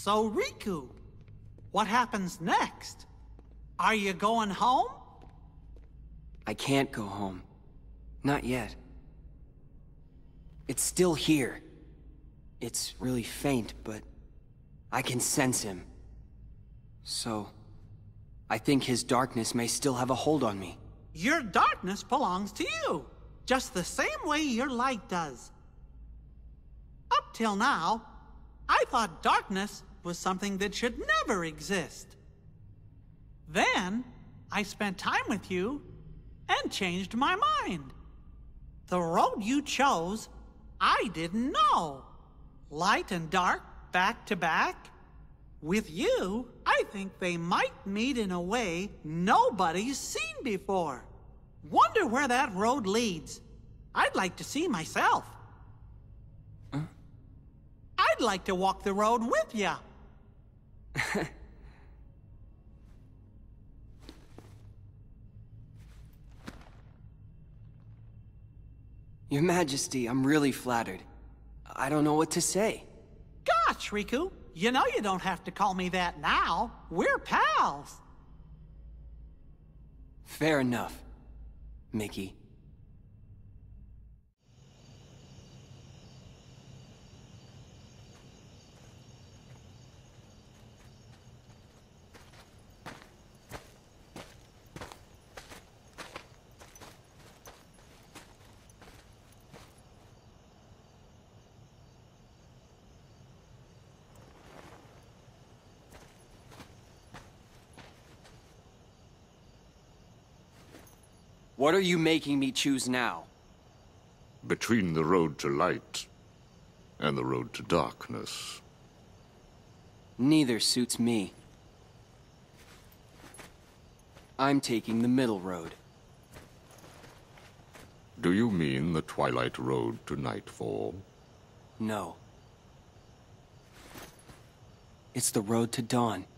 So, Riku, what happens next? Are you going home? I can't go home. Not yet. It's still here. It's really faint, but I can sense him. So, I think his darkness may still have a hold on me. Your darkness belongs to you, just the same way your light does. Up till now, I thought darkness was something that should never exist. Then, I spent time with you and changed my mind. The road you chose, I didn't know. Light and dark, back to back. With you, I think they might meet in a way nobody's seen before. Wonder where that road leads. I'd like to see myself. Huh? I'd like to walk the road with ya. Your Majesty, I'm really flattered. I don't know what to say. Gosh, Riku, you know you don't have to call me that now. We're pals. Fair enough, Mickey. What are you making me choose now? Between the road to light and the road to darkness. Neither suits me. I'm taking the middle road. Do you mean the Twilight Road to Nightfall? No. It's the road to dawn.